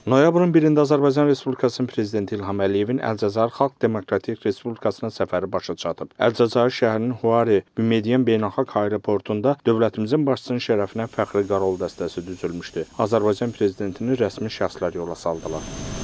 Noyabrın 1-də Azərbaycan Respublikasının Prezidenti İlham Əliyevin Əlcəzair Xalq Demokratik Respublikasına səfəri başa çatıb. Əlcəzair şəhərinin Huari Bimediyen beynəlxalq aeroportunda dövlətimizin başçısının şərəfinə fəxri qarol dəstəsi düzülmüşdü. Azərbaycan Prezidentini rəsmi şəxslər yola saldılar.